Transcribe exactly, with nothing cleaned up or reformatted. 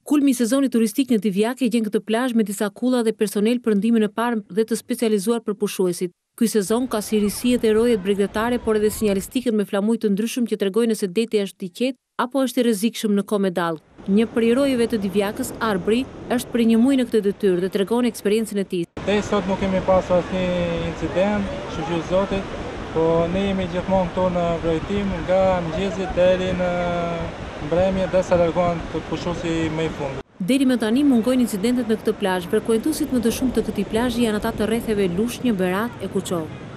Kulmi i sezonit turistik në Divjak e gjen këtë plazh me disa kulla dhe personel për ndihmën e parë dhe të specializuar për pushuesit. Ky sezon ka si risi edhe rojet bregdetare, por edhe sinjalistikën me flamuj të ndryshëm që tregojnë nëse deti është i qetë apo është i rrezikshëm në kohë me dall. Një prej rojeve të Divjakës, Arbri, është për një muaj në këtë detyrë dhe tregon eksperiencën e tij. Deri sot nuk kemi pasur asnjë incident, shukë Zotit, po ne jemi gjithmonë këtu në vrojtim nga mëngjesit deri në mbrëmje derisa largohen të pushuesi më i fundit. Deri më tani mungojnë incidentet në këtë plazh. Frekuentuesit më të shumtë të këtij plazhi janë ata të rrethave Lushnjë, Berat e Kuçov.